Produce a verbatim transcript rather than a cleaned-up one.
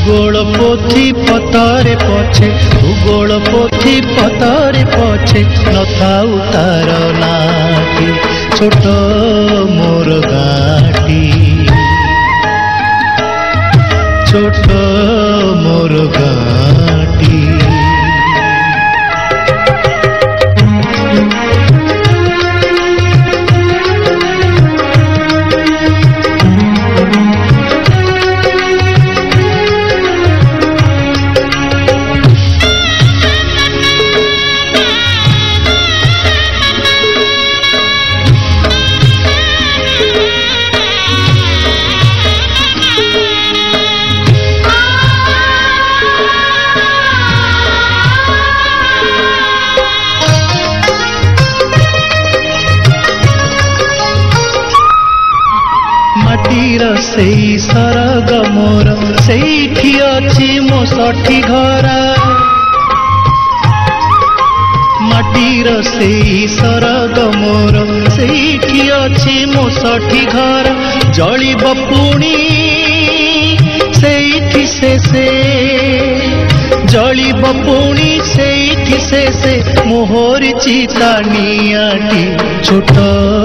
भूगोल पोथी पतरे पछे भूगोल पोथी पतरे पछे नथाउ तार नाटी छोट मोर गाटी छोट मोर गाटी। सेई सरग मोर सेठी अछि मो सठी घर माटीर सेई सरग मोर सेठी अछि मो सठी घर जलिब पुणी सेठी से से जलिब पुणी सेठी से से मोहर चिता नियाटी छोट